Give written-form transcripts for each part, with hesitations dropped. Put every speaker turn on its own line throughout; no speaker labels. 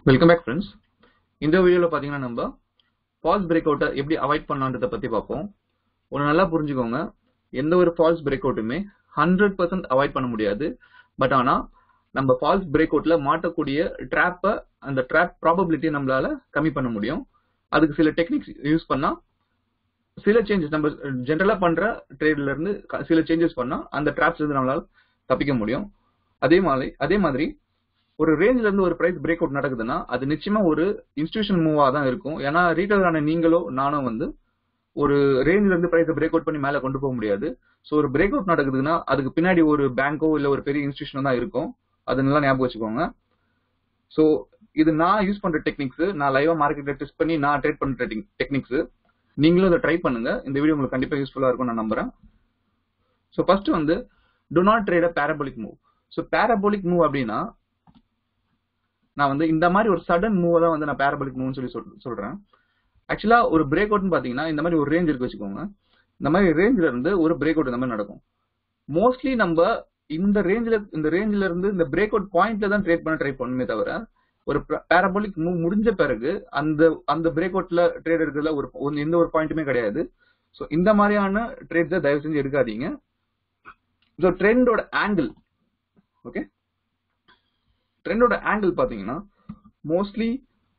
Welcome back friends. இந்த வீடியோவில் பார்த்தீங்கன்னா நம்ம ஃபால்ஸ் பிரேக் அவுட்டை எப்படி அவாய்ட் பண்ணலான்றதை பற்றி பார்ப்போம். ஒன்று நல்லா புரிஞ்சுக்கோங்க, எந்த ஒரு ஃபால்ஸ் பிரேக் அவுட்டுமே 100% அவாய்ட் பண்ண முடியாது. பட் ஆனால் நம்ம ஃபால்ஸ் பிரேக் அவுட்டில் மாட்டக்கூடிய ட்ராப்பை, அந்த ட்ராப் ப்ராபபிலிட்டியை நம்மளால கம்மி பண்ண முடியும். அதுக்கு சில டெக்னிக்ஸ் யூஸ் பண்ணால் சில சேஞ்சஸ், நம்ம ஜென்ரலாக பண்ணுற ட்ரேட்ல இருந்து சில சேஞ்சஸ் பண்ணால் அந்த ட்ராப்ஸ் இருந்து நம்மளால தப்பிக்க முடியும். அதே மாதிரி ஒரு ரேஞ்ச்ல இருந்து ஒரு பிரைஸ் பிரேக் அவுட் நடக்குதுன்னா அது நிச்சயமா ஒரு இன்ஸ்டிடியூஷன் மூவா தான் இருக்கும். ஏன்னா ரீட்டைலரான நீங்களோ நானும் வந்து ஒரு ரேஞ்ச்ல இருந்து பிரைஸை பிரேக் அவுட் பண்ணி மேல கொண்டு போக முடியாது. ஸோ ஒரு பிரேக் அவுட் நடக்குதுன்னா அதுக்கு பின்னாடி ஒரு பேங்கோ இல்ல ஒரு பெரிய இன்ஸ்டிடியூஷன் தான் இருக்கும். அது நல்லா ஞாபகம் வச்சுக்கோங்க. ஸோ இது நான் யூஸ் பண்ற டெக்னிக்ஸ், நான் லைவா மார்க்கெட்ல டெஸ்ட் பண்ணி நான் ட்ரேட் பண்ற டெக்னிக்ஸ். நீங்களும் அதை ட்ரை பண்ணுங்க. இந்த வீடியோ உங்களுக்கு கண்டிப்பா யூஸ்ஃபுல்லா இருக்கும் நான் நம்புறேன். ஸோ ஃபர்ஸ்ட் வந்து do not trade a parabolic move. So parabolic move அப்படின்னா நான் வந்து இந்த மாதிரி ஒரு சடன் மூவ் தான் வந்து நான் பேரபோலிக் மூவ்னு சொல்லி சொல்றேன். ஆக்சுவலா ஒரு பிரேக் அவுட்னு பாத்தீங்கன்னா இந்த மாதிரி ஒரு ரேஞ்ச் இருக்கு வச்சுக்கோங்க. இந்த மாதிரி ரேஞ்ச்ல இருந்து ஒரு பிரேக் அவுட் இந்த மாதிரி நடக்கும். மோஸ்ட்லி நம்ம இந்த ரேஞ்ச்ல இருந்து இந்த பிரேக் அவுட் பாயிண்ட்ல தான் ட்ரேட் பண்ண ட்ரை பண்ணுமே தவிர ஒரு பேரபோலிக் மூவ் முடிஞ்ச பிறகு அந்த பிரேக் அவுட்ல ட்ரேட் எடுக்கிறதுல எந்த ஒரு பாயிண்ட்டுமே கிடையாது. ஸோ இந்த மாதிரியான ட்ரேட்ஸை தயவு செஞ்சு எடுக்காதீங்க. ஸோ ட்ரெண்டோட ஆங்கிள், ஓகே, ட்ரெண்டோட ஆங்கிள் பாத்தீங்கன்னா மோஸ்ட்லி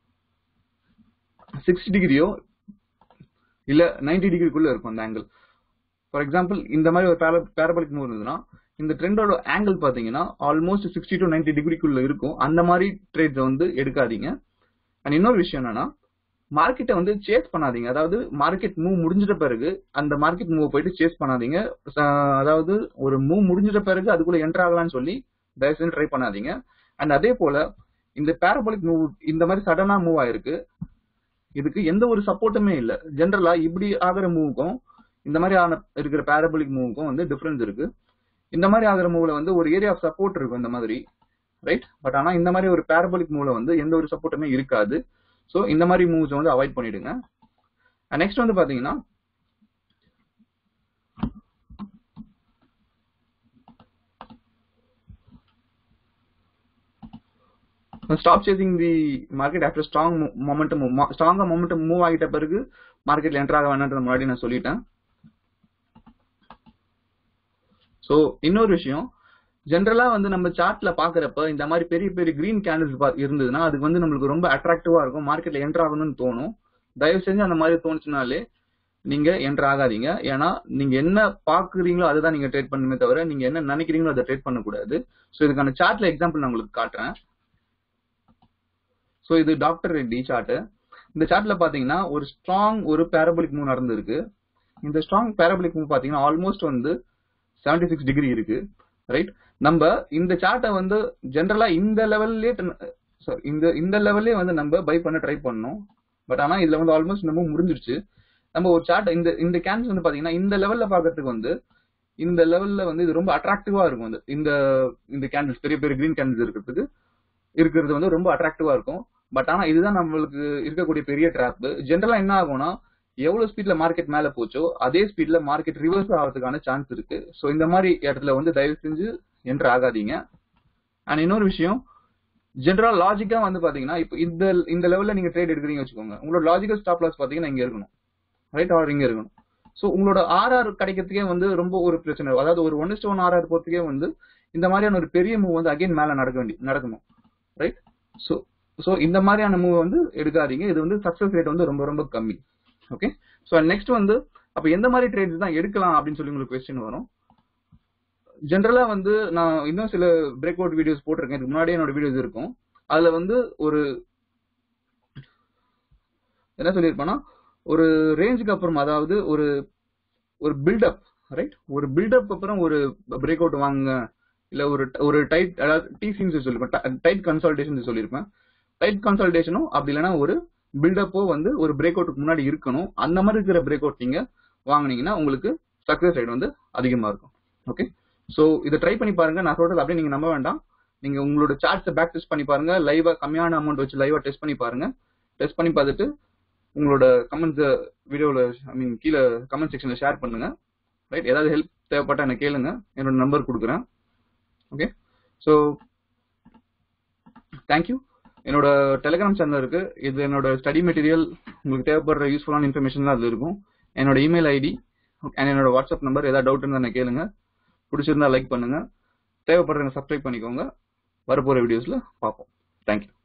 60 டிகிரியோ இல்ல 90 டிகிரிக்குள்ள இருக்கும் அந்த ஆங்கிள். ஃபார் எக்ஸாம்பிள் இந்த மாதிரி ஒரு பேரபோலிக் மூவ் இருந்ததுன்னா இந்த ட்ரெண்டோட ஆங்கிள் பாத்தீங்கன்னா ஆல்மோஸ்ட் 60 to 90 டிகிரிக்குள்ள இருக்கும். அந்த மாதிரி ட்ரேட்ஸ் வந்து எடுக்காதீங்க. அண்ட் இன்னொரு விஷயம் என்னன்னா, மார்க்கெட்டை வந்து சேஸ் பண்ணாதீங்க. அதாவது மார்க்கெட் மூவ் முடிஞ்சிட்ட பிறகு அந்த மார்க்கெட் மூவ் போயிட்டு சேஸ் பண்ணாதீங்க. அதாவது ஒரு மூவ் முடிஞ்சிட்ட பிறகு அதுக்குள்ள என்டர் ஆகலாம்னு சொல்லி தயவு செஞ்சு ட்ரை பண்ணாதீங்க. அண்ட் அதே போல இந்த பேரபோலிக் மூவ் இந்த மாதிரி சடனா மூவ் ஆயிருக்கு, இதுக்கு எந்த ஒரு சப்போர்ட்டுமே இல்ல. ஜென்ரலா இப்படி ஆகிற மூவுக்கும் இந்த மாதிரி இருக்கிற பேரபோலிக் மூவுக்கும் வந்து டிஃபரன்ஸ் இருக்கு. இந்த மாதிரி ஆகிற மூவ்ல வந்து ஒரு ஏரியா ஆஃப் சப்போர்ட் இருக்கும் இந்த மாதிரி, ரைட்? பட் ஆனா இந்த மாதிரி ஒரு பேரபோலிக் மூவ்ல வந்து எந்த ஒரு சப்போர்ட்டுமே இருக்காது. ஸோ இந்த மாதிரி மூவ்ஸ் வந்து அவாய்ட் பண்ணிடுங்க. நெக்ஸ்ட் வந்து பாத்தீங்கன்னா stop chasing the market after ஸ்ட்ராங்கா மொமெண்டம் மூவ் ஆகிட்ட பிறகு மார்க்கெட்ல என்டர் ஆக வேணாம்ன்றது முன்னாடி நான் சொல்லிட்டேன். ஸோ இன்னொரு விஷயம், ஜென்ரலா வந்து நம்ம சார்ட்ல பாக்குறப்ப இந்த மாதிரி பெரிய பெரிய கிரீன் கேண்டில்ஸ் இருந்ததுன்னா அதுக்கு வந்து நம்மளுக்கு ரொம்ப அட்ராக்டிவா இருக்கும், மார்க்கெட்ல என்டர் ஆகணும்னு தோணும். தயவு செஞ்சு அந்த மாதிரி தோணுச்சுனாலே நீங்க என்டர் ஆகாதீங்க. ஏன்னா நீங்க என்ன பாக்குறீங்களோ அதுதான் நீங்க ட்ரேட் பண்ணுமே தவிர நீங்க என்ன நினைக்கிறீங்களோ அதை ட்ரேட் பண்ணக்கூடாது. ஸோ இதுக்கான சார்ட்ல எக்ஸாம்பிள் நான் உங்களுக்கு காட்டுறேன். ஸோ இது டாக்டர் ரெட்டி சார்ட். இந்த சார்ட்ல பாத்தீங்கன்னா ஒரு பேரபோலிக் மூவ் நடந்திருக்கு. இந்த ஸ்ட்ராங் பேரபோலிக் மூவ் பாத்தீங்கன்னா ஆல்மோஸ்ட் வந்து 76 டிகிரி இருக்கு, ரைட்? நம்ம இந்த சார்ட்டை வந்து ஜென்ரலா இந்த லெவல்லே வந்து நம்ம பை பண்ண ட்ரை பண்ணோம். பட் ஆனா இதுல வந்து ஆல்மோஸ்ட் நம்ம முடிஞ்சிருச்சு. நம்ம ஒரு சார்ட் இந்த கேண்டில்ஸ் வந்து பாத்தீங்கன்னா இந்த லெவல்ல பாக்குறதுக்கு வந்து இந்த லெவல்ல வந்து இது ரொம்ப அட்ராக்டிவா இருக்கும். இந்த கேண்டில்ஸ் பெரிய பெரிய கிரீன் கேண்டில்ஸ் இருக்கிறது வந்து ரொம்ப அட்ராக்டிவா இருக்கும். பட் ஆனா இதுதான் நம்மளுக்கு இருக்கக்கூடிய பெரிய ட்ராப். ஜென்ரலா என்ன ஆகும்னா, எவ்வளவு ஸ்பீட்ல மார்க்கெட் மேல போச்சோ அதே ஸ்பீட்ல மார்க்கெட் ரிவர்ஸ் ஆகிறதுக்கான சான்ஸ் இருக்கு. ஸோ இந்த மாதிரி இடத்துல வந்து தயவு செஞ்சு என்டர் ஆகாதீங்க. அண்ட் இன்னொரு விஷயம், ஜென்ரலா லாஜிக்கா வந்து பாத்தீங்கன்னா இப்போ இந்த லெவல்ல நீங்க ட்ரேட் எடுக்கிறீங்க வச்சுக்கோங்க, உங்களோட லாஜிக்கல் ஸ்டாப் லாஸ் பாத்தீங்கன்னா இங்க இருக்கணும், ரைட்? ஆர் இங்க இருக்கணும். ஸோ உங்களோட ஆர்ஆர் கிடைக்கிறதுக்கே வந்து ரொம்ப ஒரு பிரச்சனை. அதாவது ஒரு 1:1 ஆர்ஆர் போறதுக்கே வந்து இந்த மாதிரியான ஒரு பெரிய மூவ் வந்து அகைன் மேல நடக்கணும், ரைட்? ஸோ இந்த மாதிரியான மூவ் வந்து எடுக்காதீங்க. இது வந்து சக்சஸ் ரேட் வந்து ரொம்ப ரொம்ப கம்மி. ஓகே, ஸோ நெக்ஸ்ட் வந்து அப்ப எந்த மாதிரி ட்ரேட்ஸ் தான் எடுக்கலாம் அப்படின்னு சொல்லி உங்களுக்கு கொஸ்டின் வரும். ஜென்ரலா வந்து நான் இன்னும் சில பிரேக் அவுட் வீடியோஸ் போட்டிருக்கேன், இதுக்கு முன்னாடியே என்னோட வீடியோஸ் இருக்கும். அதுல வந்து ஒரு என்ன சொல்லியிருப்பேன்னா, ஒரு ரேஞ்சுக்கு அப்புறம், அதாவது ஒரு பில்டப், ரைட்? ஒரு பில்டப் அப்புறம் ஒரு பிரேக் அவுட் வாங்க, இல்ல ஒரு டைட், அதாவது டிசின்னு சொல்லியிருப்பேன், டைட் கன்சால்டேஷன் சொல்லியிருப்பேன். டைட் கன்சால்டேஷனும் அப்படி இல்லைன்னா ஒரு பில்டப்போ வந்து ஒரு பிரேக் அவுட்டுக்கு முன்னாடி இருக்கணும். அந்த மாதிரி இருக்கிற பிரேக் அவுட் நீங்க வாங்கினீங்கன்னா உங்களுக்கு சக்சஸ் ரேட் வந்து அதிகமா இருக்கும். ஓகே, ஸோ இதை ட்ரை பண்ணி பாருங்க. நான் சொல்றது அப்படியே நீங்க நம்ப வேண்டாம். நீங்க உங்களோட சார்ட்ஸை பேக் டெஸ்ட் பண்ணி பாருங்க. லைவா கம்மியான அமௌண்ட் வச்சு லைவா டெஸ்ட் பண்ணி பாருங்க. டெஸ்ட் பண்ணி பார்த்துட்டு உங்களோட கமெண்ட்ஸ் வீடியோல கீழே கமெண்ட் செக்ஷன்ல ஷேர் பண்ணுங்க, ரைட்? ஏதாவது ஹெல்ப் தேவைப்பட்டா எனக்கு கேளுங்க, என்னோட நம்பர் கொடுக்குறேன். Okay, so thank you. என்னோட டெலிகிராம் சேனல் இருக்கு. இது என்னோட ஸ்டடி மெட்டீரியல், உங்களுக்கு தேவைப்படுற யூஸ்ஃபுல்லான இன்ஃபர்மேஷன் அதுல இருக்கும். என்னோட இமெயில் ஐடி அண்ட் என்னோட வாட்ஸ்அப் நம்பர். ஏதாவது டவுட் இருந்தா கேளுங்க. பிடிச்சிருந்தா லைக் பண்ணுங்க. தேவைப்படுற சப்ஸ்கிரைப் பண்ணிக்கோங்க. வரப்போற வீடியோஸ்ல பார்ப்போம். தேங்க்யூ.